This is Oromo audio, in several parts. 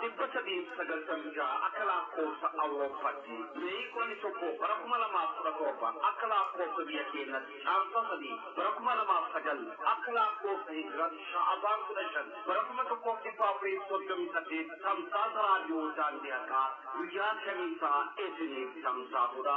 Ibbasadi sagaltamja akala kosa Awropati meikoni soko barakumala maafurakofa akala kosa biyakinati ansasadi barakumala maafagal akala kosa hijrat sha'aban kudashan barakuma soko tipapri soddomisati samsasa radio jandiaka wiya kamisa etini samsa kuda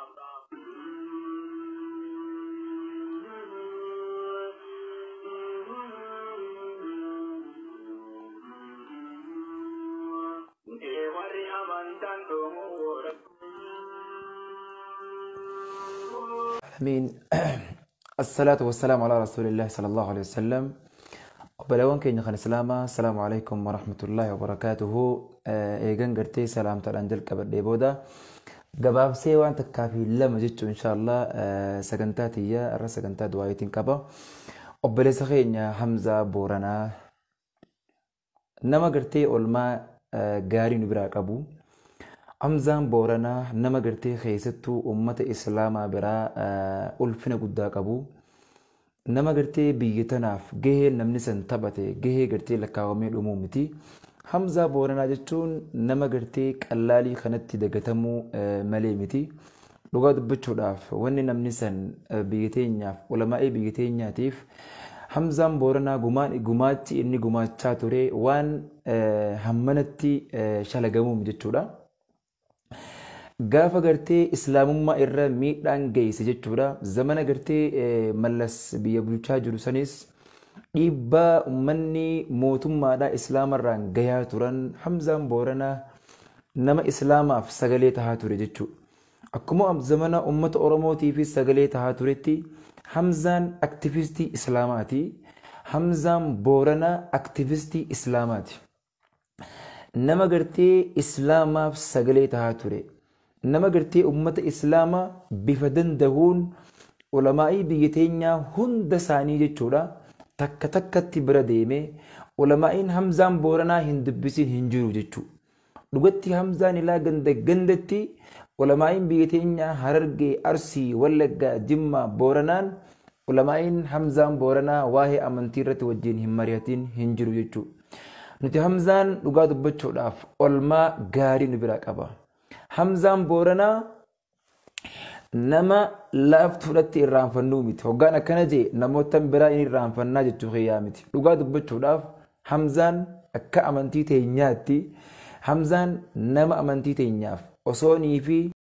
آمين. الصلاة والسلام على رسول الله صلى الله عليه وسلم. وبلون كي نخن سلامة. السلام عليكم ورحمة الله وبركاته. إيجان قرتي سلام تلانجل كبر ديبودا. جباب سيوان تكافي لما جيتو إن شاء الله سكنتاتي يا الرس سكنتات دوايتين كبا. وبلسخين حمزة بورنا. نما قرتي أولما غاري نبرا كابو. حمزان بورنا نما قرتي خيستو أمة إسلاما برا ألفنا قدا قبو نما قرتي بيتناف جه نمنسن تبته جه قرتي لكاومي الأمومتي حمزة بورنا جتون نما قرتي كالالي خنتي دقتمو مليمتي لغاد بچو داف واني نمنسن بيتين ياف علماء بيتين ياتيف حمزان بورنا قماتي إني قمات شاتوري وان همنتي شالقامو مجتو دا gaafa gartee islaamummaa irra miidhaan geesse jechuudha zamana gartee mallas biyya bulchaa jiru sanis dhiibbaa ummanni mootummaadhaa islaamarraan gayaa turan Hamzaan Booranaa nama islaamaaf sagalee tahaa ture jechuudha akkuma zamana ummata oromootiif sagalee tahaa turetti Hamzaan aktivistii islaamaati Hamzaan Booranaa aktivistii islaamaati nama gartee islaamaaf sagalee tahaa ture nama gartee ummata islaama bifa dandahuun ulamaa'ii biyya teenyaa hunda isaanii jechuudha takka takkatti bira deeme ulamaa'iin Hamzaan Booranaa hin dubbisin hin jiru jechuudha dhugatti Hamzaan ilaa gandatti ulamaa'iin biyya teenyaa Harargee Arsii Wallaggaa Jimmaa Booranaan ulamaa'iin Hamzaan Booranaa waa'ee amantii irratti wajjin hin mari'atin hin jiru jechuudha nuti Hamzaan dhugaa dubbachuudhaaf olmaa gaarii nu bira qaba Hamzaan Booranaa nama laaftuudhatti irraanfannuu miti hoggaan akkana jee namoota biraa inni irraanfannaa jechuu xiyyaa miti dhugaa dubbachuudhaaf Hamzaan akka amantii teenyaatti Hamzaan nama amantii teenyaaf osoonii fi